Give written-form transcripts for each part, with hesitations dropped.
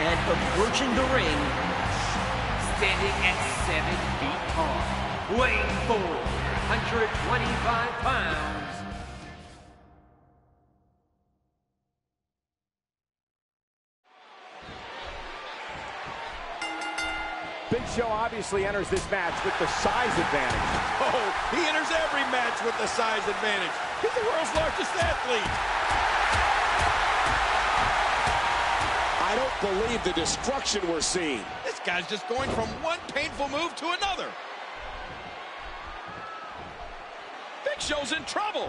And approaching the ring, standing at 7 feet tall, weighing 425 pounds. Big Show obviously enters this match with the size advantage. Oh, he enters every match with the size advantage. He's the world's largest athlete. I don't believe the destruction we're seeing. This guy's just going from one painful move to another. Big Show's in trouble.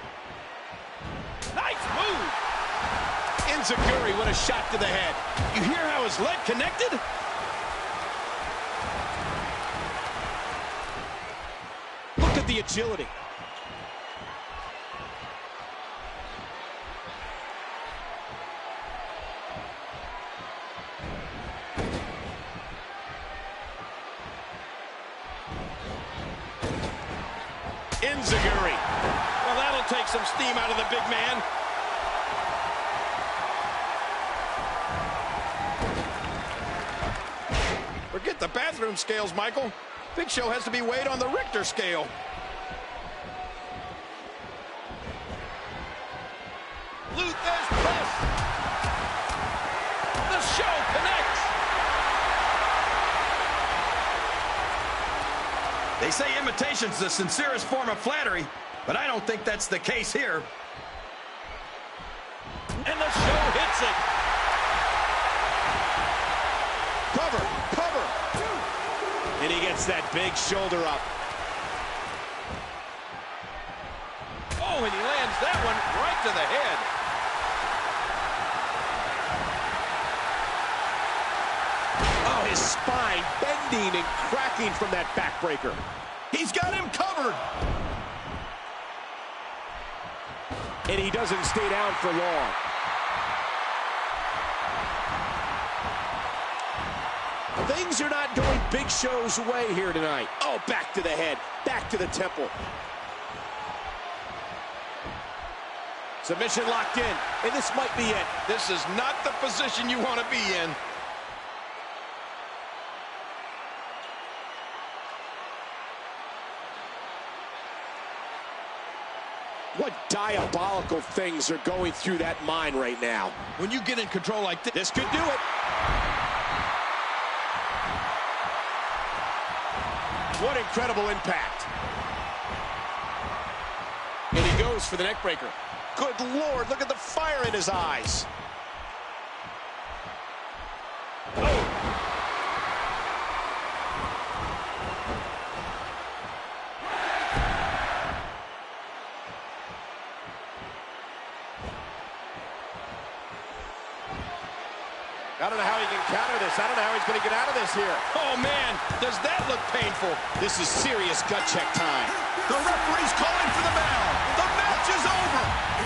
Nice move. Enziguri with a shot to the head. You hear how his leg connected? Look at the agility. Enziguri. Well, that'll take some steam out of the big man. Forget the bathroom scales, Michael. Big Show has to be weighed on the Richter scale. Luther's press. The show connects. They say imitation's the sincerest form of flattery, but I don't think that's the case here. And the show hits it. Cover, cover. And he gets that big shoulder up. Oh, and he lands that one right to the head. Oh, his spine bending and cracking from that backbreaker. He's got him covered. And he doesn't stay down for long. Things are not going Big Show's way here tonight. Oh, back to the head, back to the temple. Submission locked in, and this might be it. This is not the position you want to be in. What diabolical things are going through that mind right now? When you get in control like this, This could do it. What incredible impact. And he goes for the neck breaker. Good Lord, look at the fire in his eyes. oh, I don't know how he can counter this. I don't know how he's going to get out of this here. oh man, does that look painful? This is serious gut check time. The referee's calling for the bell. The match is over.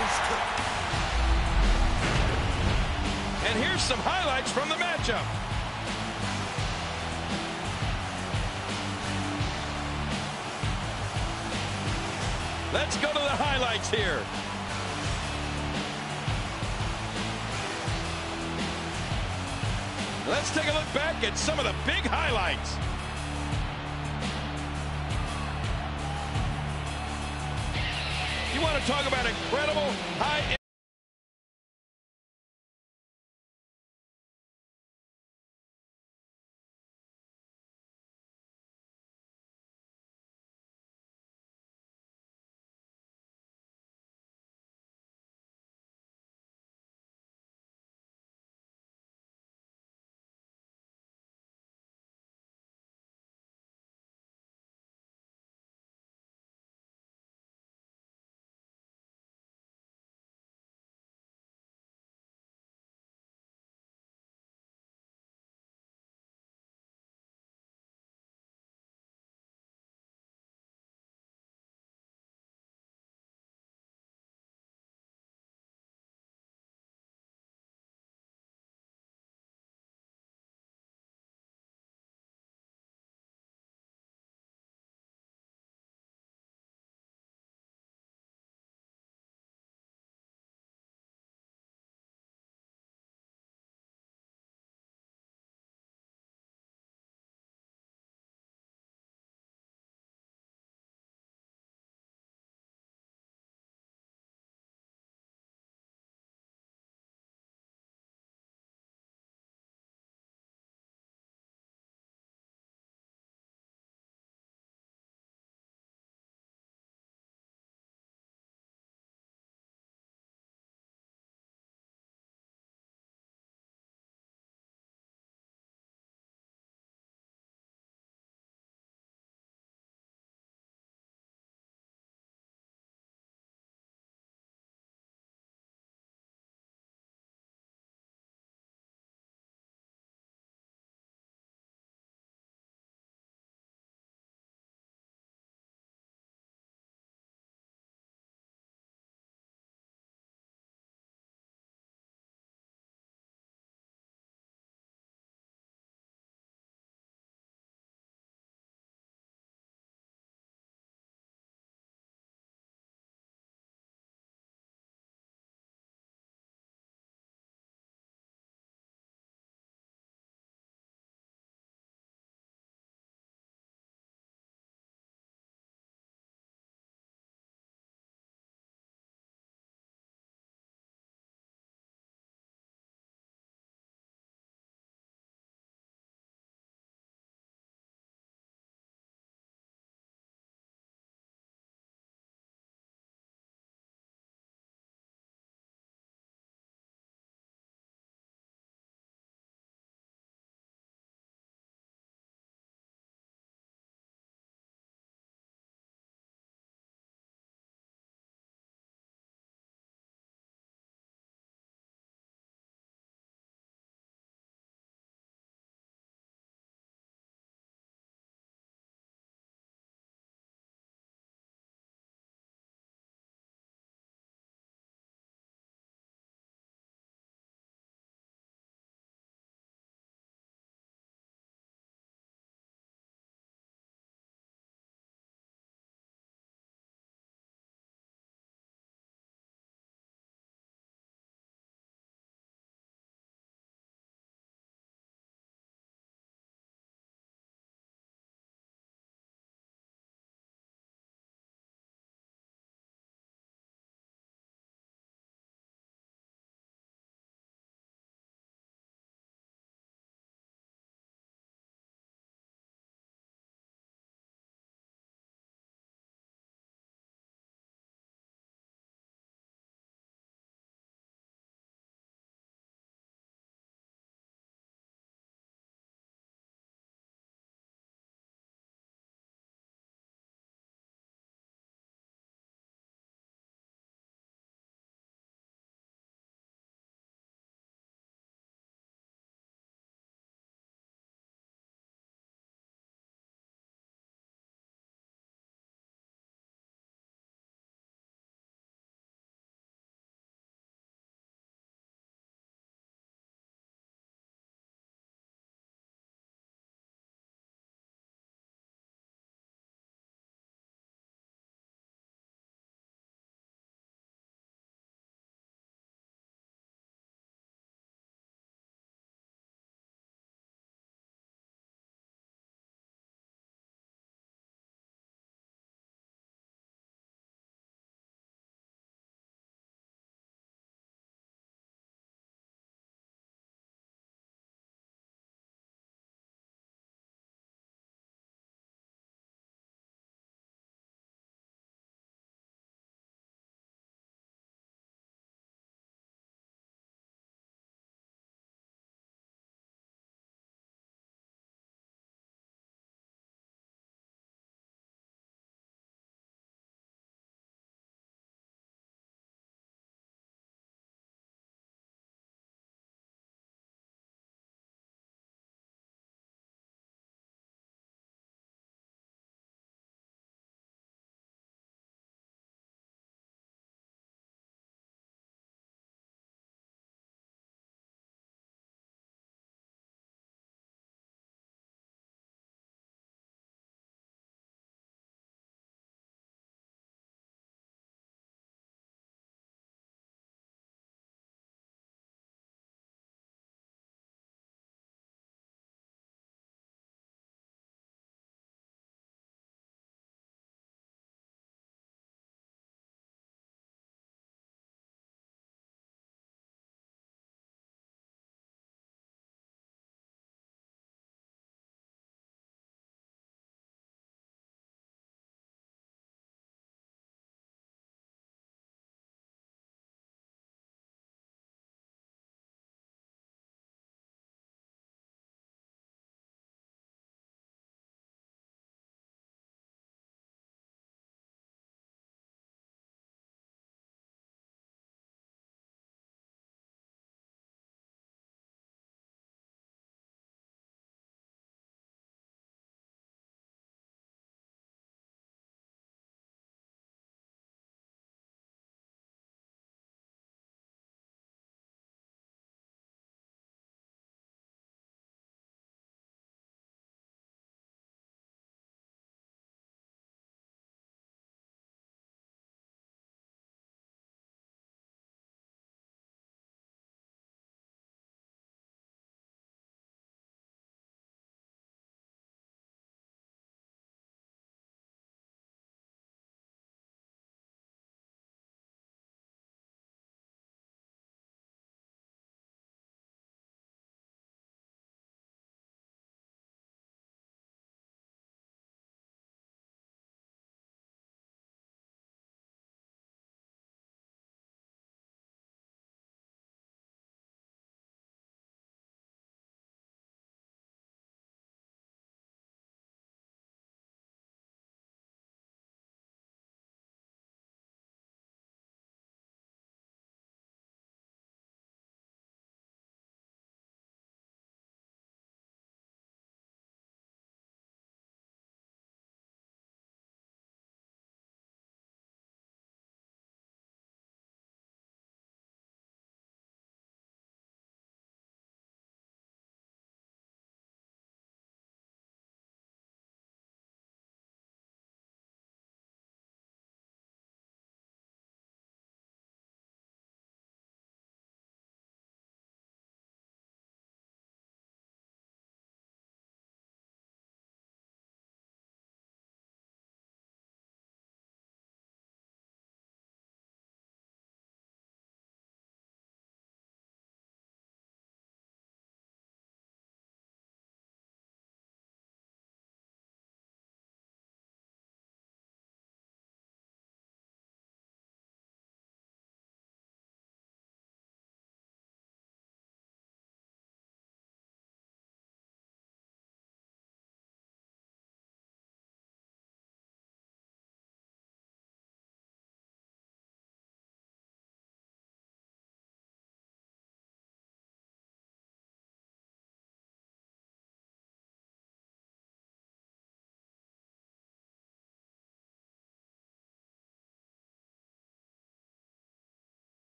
And here's some highlights from the matchup. Let's go to the highlights here. Let's take a look back at some of the big highlights. You want to talk about incredible, high